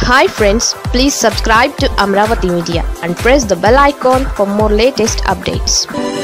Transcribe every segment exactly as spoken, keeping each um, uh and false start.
Hi friends, please subscribe to Amravati Media and press the bell icon for more latest updates.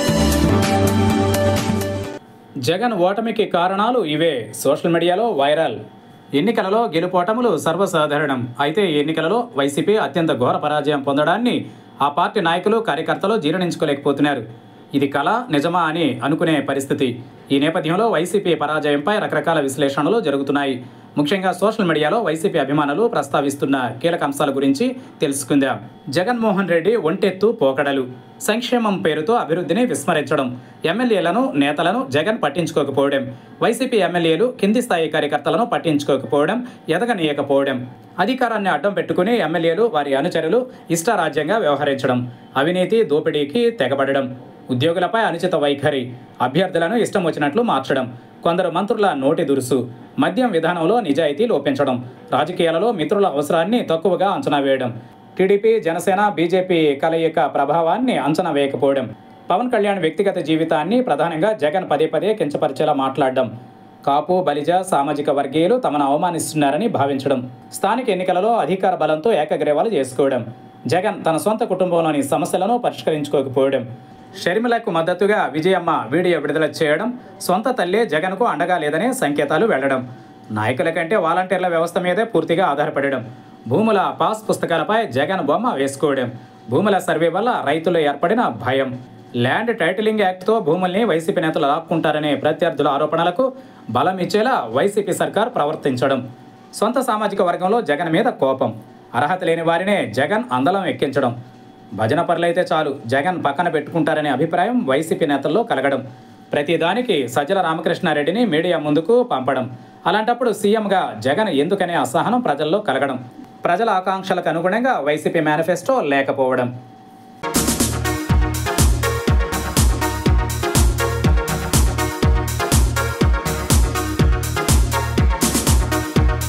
Jagan ఓటమికి కారణాలు ఇవే. Social మీడియాలో viral. ఎన్నికలలో గెలుపోటములు సర్వసాధారణం. అయితే ఈ ఎన్నికలలో వైసీపీ అత్యంత ఘోర పరాజయం పొందడాన్ని ఆ పార్టీ నాయకులు కార్యకర్తలు జీర్ణించుకోలేకపోతున్నారు. ఇది కళ నిజమా అని అనుకునే పరిస్థితి. ఈ నేపథ్యంలో వైసీపీ పరాజయంపై రకరకాల విశ్లేషణలు జరుగుతున్నాయి. ముఖ్యంగా సోషల్ మీడియాలో వైసీపీ అభిమానులు ప్రస్తావిస్తున్న కీలక అంశాల గురించి తెలుసుకుందాం. జగన్మోహన్ రెడ్డి ఒంటెత్తు పోకడలు, సంక్షేమం పేరుతో అభివృద్ధిని విస్మరించడం, ఎమ్మెల్యేలను నేతలను జగన్ పట్టించుకోకపోవడం, వైసీపీ ఎమ్మెల్యేలు కింది స్థాయి కార్యకర్తలను పట్టించుకోకపోవడం, ఎదగనీయకపోవడం, అధికారాన్ని అడ్డం పెట్టుకుని ఎమ్మెల్యేలు వారి అనుచరులు ఇష్టారాజ్యంగా వ్యవహరించడం, అవినీతి దోపిడీకి తెగబడడం, ఉద్యోగులపై అనుచిత వైఖరి, అభ్యర్థులను ఇష్టం వచ్చినట్లు మార్చడం, కొందరు మంత్రుల నోటి దురుసు, మద్యం విధానంలో నిజాయితీ లోపించడం, రాజకీయాలలో మిత్రుల అవసరాన్ని తక్కువగా అంచనా వేయడం, టీడీపీ జనసేన బీజేపీ కలయిక ప్రభావాన్ని అంచనా వేయకపోవడం, పవన్ కళ్యాణ్ వ్యక్తిగత జీవితాన్ని ప్రధానంగా జగన్ పదే పదే కించపరిచేలా మాట్లాడడం, కాపు బలిజ సామాజిక వర్గీయులు తమను అవమానిస్తున్నారని భావించడం, స్థానిక ఎన్నికలలో అధికార బలంతో ఏకగ్రీవాలు చేసుకోవడం, జగన్ తన సొంత కుటుంబంలోని సమస్యలను పరిష్కరించుకోకపోవడం, షర్మిలకు మద్దతుగా విజయమ్మ వీడియో విడుదల చేయడం, సొంత తల్లే జగన్కు అండగా లేదనే సంకేతాలు వెళ్లడం, నాయకుల కంటే వాలంటీర్ల వ్యవస్థ మీదే పూర్తిగా ఆధారపడడం, భూముల పాస్ పుస్తకాలపై జగన్ బొమ్మ వేసుకోవడం, భూముల సర్వే వల్ల రైతులు ఏర్పడిన భయం, ల్యాండ్ టైటిలింగ్ యాక్ట్తో భూముల్ని వైసీపీ నేతలు లాక్కుంటారనే ప్రత్యర్థుల ఆరోపణలకు బలం ఇచ్చేలా వైసీపీ సర్కార్ ప్రవర్తించడం, సొంత సామాజిక వర్గంలో జగన్ మీద కోపం, అర్హత లేని వారినే జగన్ అందలం ఎక్కించడం, భజన పరులైతే చాలు జగన్ పక్కన పెట్టుకుంటారనే అభిప్రాయం వైసీపీ నేతల్లో కలగడం, ప్రతిదానికి సజ్జల రామకృష్ణారెడ్డిని మీడియా ముందుకు పంపడం, అలాంటప్పుడు సీఎంగా జగన్ ఎందుకనే అసహనం ప్రజల్లో కలగడం, ప్రజల ఆకాంక్షలకు అనుగుణంగా వైసీపీ మేనిఫెస్టో లేకపోవడం,